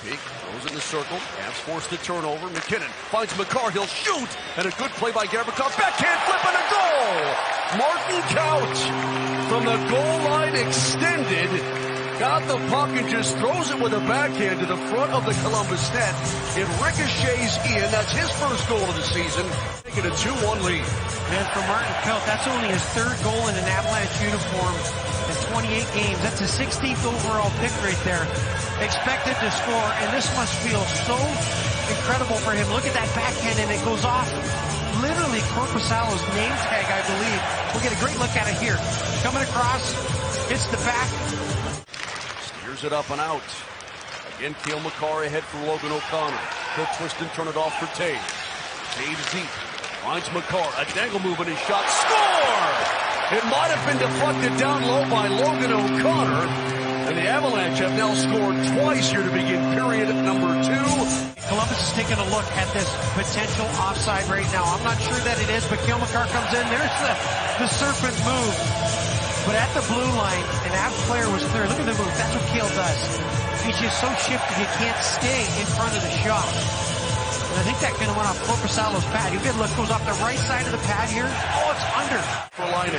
Peak goes in the circle. Avs forced the turnover. McKinnon finds McCarr. He'll shoot. And a good play by Gavrikov. Backhand flip and a goal. Martin Kaut from the goal line extended. Got the puck and just throws it with a backhand to the front of the Columbus net. It ricochets in. That's his first goal of the season. Taking a 2-1 lead. And for Martin Kaut, that's only his third goal in an Avalanche uniform in 28 games. That's a 16th overall pick right there. Expected to score, and this must feel so incredible for him. Look at that backhand, and it goes off literally Korpisalo's name tag, I believe. We'll get a great look at it here. Coming across, hits the back. Steers it up and out. Again, Cale Makar ahead for Logan O'Connor. He'll twist and turn it off for Toews. Toews deep. Finds Makar. A dangle move and his shot. Score! It might have been deflected down low by Logan O'Connor. And the Avalanche have now scored twice here to begin period number 2. Columbus is taking a look at this potential offside right now. I'm not sure that it is, but Cale Makar comes in. There's the serpent move. But at the blue line, an Avs player was clear. Look at the move. That's what Cale does. He's just so shifted he can't stay in front of the shot. And I think that kind of went off Korpisalo's pad. You get a look, goes off the right side of the pad here. Oh, it's under. For Line.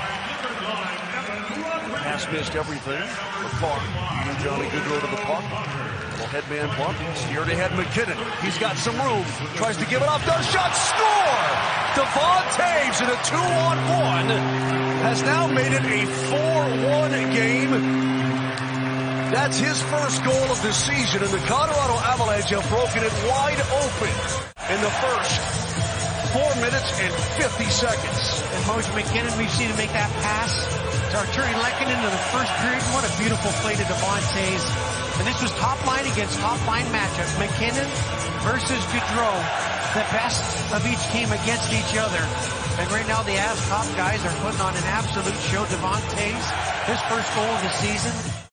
Pass missed everything. McCarr, Johnny Gaudreau to the puck. Little headman bump. Steered ahead McKinnon. He's got some room. Tries to give it off. Does shot. Score! Devon Toews in a 2-on-1 has now made it a 4-1 game. That's his first goal of the season, and the Colorado Avalanche have broken it wide open in the first 4 minutes and 50 seconds. And Moj McKinnon, we've seen him make that pass to Arturi Lehkonen into the first period. What a beautiful play to Devon Toews. And this was top line against top line matchup. McKinnon versus Gaudreau. The best of each team against each other. And right now the Avs top guys are putting on an absolute show. Devon Toews, his first goal of the season.